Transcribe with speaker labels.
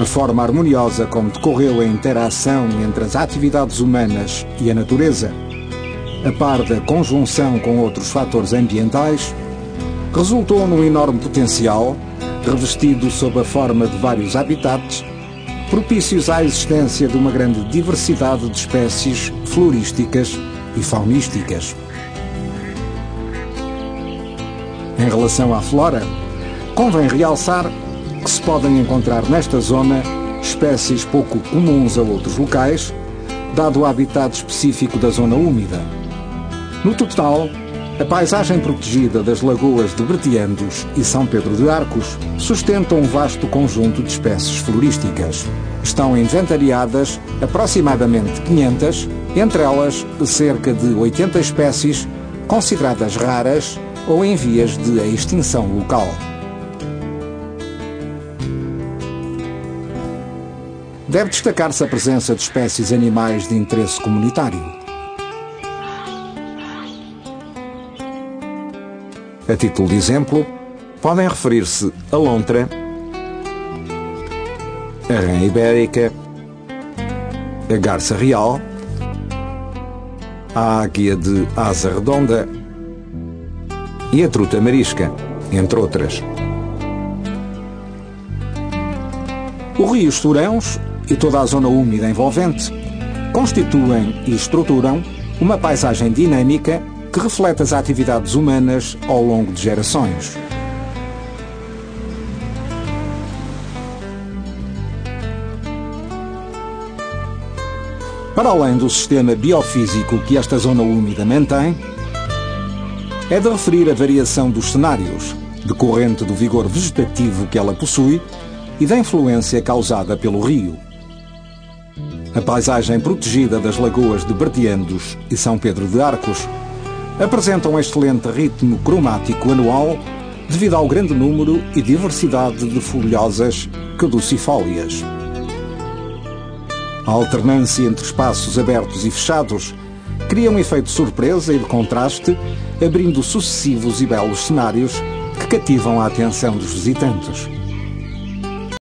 Speaker 1: A forma harmoniosa como decorreu a interação entre as atividades humanas e a natureza, a par da conjunção com outros fatores ambientais, resultou num enorme potencial, revestido sob a forma de vários habitats, propícios à existência de uma grande diversidade de espécies florísticas e faunísticas. Em relação à flora, convém realçar que se podem encontrar nesta zona espécies pouco comuns a outros locais, dado o habitat específico da zona úmida. No total, a paisagem protegida das lagoas de Bertiandos e São Pedro de Arcos sustenta um vasto conjunto de espécies florísticas. Estão inventariadas aproximadamente 500, entre elas cerca de 80 espécies consideradas raras ou em vias de extinção local. Deve destacar-se a presença de espécies animais de interesse comunitário. A título de exemplo, podem referir-se a lontra, a rã ibérica, a garça real, a águia de asa redonda e a truta marisca, entre outras. O rio Esturãos e toda a zona úmida envolvente constituem e estruturam uma paisagem dinâmica que reflete as atividades humanas ao longo de gerações. Para além do sistema biofísico que esta zona úmida mantém, é de referir a variação dos cenários, decorrente do vigor vegetativo que ela possui e da influência causada pelo rio. A paisagem protegida das lagoas de Bertiandos e São Pedro de Arcos apresenta um excelente ritmo cromático anual devido ao grande número e diversidade de folhosas caducifólias. A alternância entre espaços abertos e fechados cria um efeito de surpresa e de contraste, abrindo sucessivos e belos cenários que cativam a atenção dos visitantes.